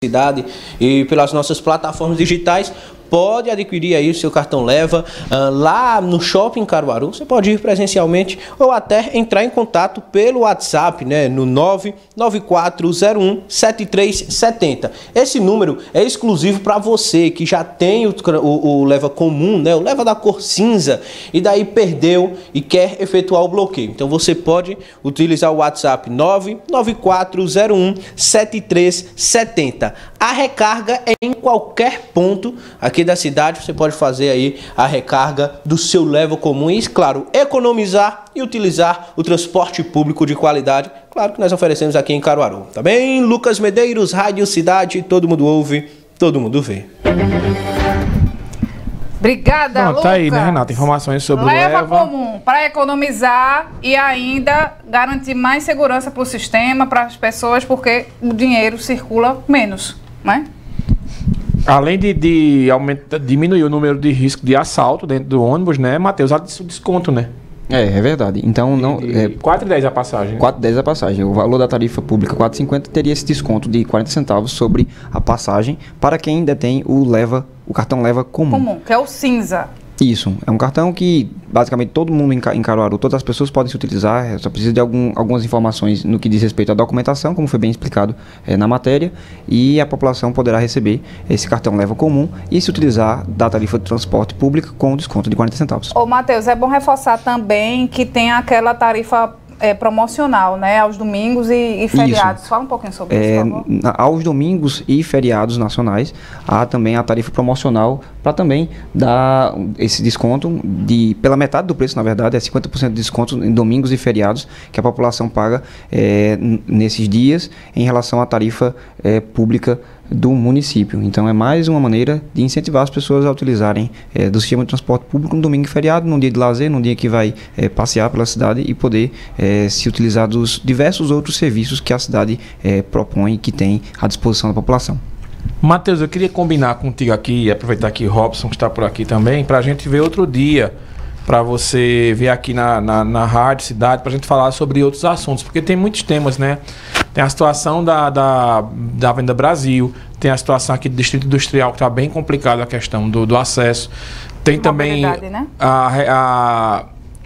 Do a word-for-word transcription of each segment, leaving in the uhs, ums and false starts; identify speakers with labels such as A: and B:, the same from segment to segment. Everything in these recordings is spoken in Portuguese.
A: cidade e pelas nossas plataformas digitais. Pode adquirir aí o seu cartão Leva uh, lá no Shopping Caruaru. Você pode ir presencialmente ou até entrar em contato pelo WhatsApp, né, no nove nove quatro zero um sete três sete zero. Esse número é exclusivo para você que já tem o, o, o Leva comum, né, o Leva da cor cinza, e daí perdeu e quer efetuar o bloqueio. Então você pode utilizar o WhatsApp nove nove quatro zero um sete três sete zero. A recarga é em qualquer ponto aqui da cidade. Você pode fazer aí a recarga do seu Leva comum e, claro, economizar e utilizar o transporte público de qualidade. Claro que nós oferecemos aqui em Caruaru. Tá bem? Lucas Medeiros, Rádio Cidade, todo mundo ouve, todo mundo vê.
B: Obrigada,
C: Bom,
B: Lucas.
C: Tá aí, né, Renata? Informações sobre
B: Leva
C: o Leva
B: comum para economizar e ainda garantir mais segurança para o sistema, para as pessoas, porque o dinheiro circula menos, né?
C: Além de, de aumentar, diminuir o número de risco de assalto dentro do ônibus, né, Matheus? Há desconto, né?
D: É, é verdade. Então, não.
C: De
D: É,
C: quatro e dez a passagem.
D: quatro e dez a passagem. O valor da tarifa pública quatro e cinquenta teria esse desconto de quarenta centavos sobre a passagem para quem ainda tem o Leva, o cartão Leva comum.
B: Comum, que é o cinza.
D: Isso, é um cartão que basicamente todo mundo em Ca- em Caruaru, todas as pessoas podem se utilizar, só precisa de algum, algumas informações no que diz respeito à documentação, como foi bem explicado é, na matéria, e a população poderá receber esse cartão Leva comum e se utilizar da tarifa de transporte público com desconto de quarenta centavos.
B: Ô, Matheus, é bom reforçar também que tem aquela tarifa é, promocional, né, aos domingos e, e feriados.
D: Isso.
B: Fala um pouquinho sobre
D: É,
B: isso, por favor.
D: na- aos domingos e feriados nacionais, há também a tarifa promocional para também dar esse desconto de pela metade do preço, na verdade, é cinquenta por cento de desconto em domingos e feriados que a população paga é, n- nesses dias em relação à tarifa é, pública do município. Então é mais uma maneira de incentivar as pessoas a utilizarem é, do sistema de transporte público no domingo e feriado, num dia de lazer, num dia que vai é, passear pela cidade e poder é, se utilizar dos diversos outros serviços que a cidade é, propõe e que tem à disposição da população.
C: Matheus, eu queria combinar contigo aqui, aproveitar que Robson está por aqui também, para a gente ver outro dia, para você vir aqui na, na, na Rádio Cidade, para a gente falar sobre outros assuntos, porque tem muitos temas, né? Tem a situação da, da, da Avenida Brasil, tem a situação aqui do Distrito Industrial, que está bem complicada a questão do, do acesso. Tem também
B: Mobilidade, né?
C: a, a,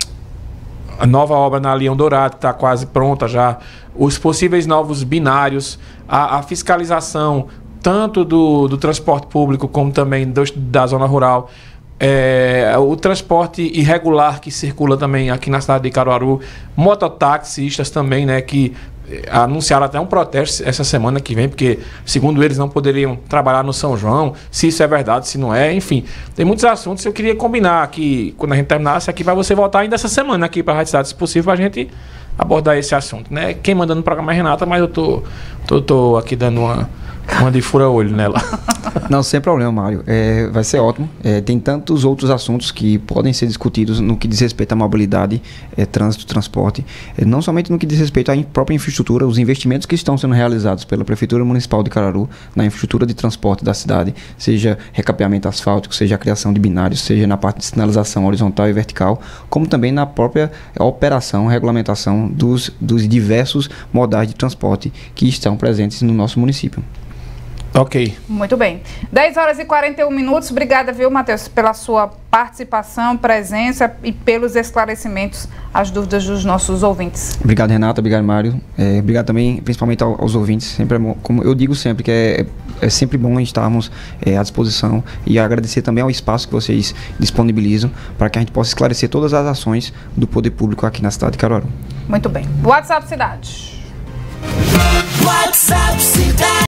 C: a nova obra na Leão Dourado, que está quase pronta já, os possíveis novos binários, a, a fiscalização tanto do, do transporte público como também do, da zona rural, é, o transporte irregular que circula também aqui na cidade de Caruaru, mototaxistas também, né, que anunciaram até um protesto essa semana que vem, porque segundo eles não poderiam trabalhar no São João, se isso é verdade, se não é, enfim, tem muitos assuntos que eu queria combinar aqui, quando a gente terminasse aqui, para você voltar ainda essa semana aqui para a Rádio Cidade, se possível, para a gente abordar esse assunto, né? Quem manda no programa é a Renata, mas eu tô, tô, tô aqui dando uma, uma de fura-olho nela.
D: Não, sem problema, Mário. É, vai ser ótimo. É, tem tantos outros assuntos que podem ser discutidos no que diz respeito à mobilidade, é, trânsito, transporte. É, não somente no que diz respeito à in- própria infraestrutura, os investimentos que estão sendo realizados pela Prefeitura Municipal de Caruaru na infraestrutura de transporte da cidade, seja recapeamento asfáltico, seja a criação de binários, seja na parte de sinalização horizontal e vertical, como também na própria operação, regulamentação dos, dos diversos modais de transporte que estão presentes no nosso município.
C: Ok.
B: Muito bem. dez horas e quarenta e um minutos. Obrigada, viu, Matheus, pela sua participação, presença e pelos esclarecimentos às dúvidas dos nossos ouvintes.
D: Obrigado, Renata. Obrigado, Mário. É, obrigado também, principalmente ao- aos ouvintes. Sempre é bom, como eu digo sempre, que é, é sempre bom estarmos é, à disposição e agradecer também ao espaço que vocês disponibilizam para que a gente possa esclarecer todas as ações do poder público aqui na cidade de Caruaru.
B: Muito bem. WhatsApp Cidade.
E: WhatsApp Cidade.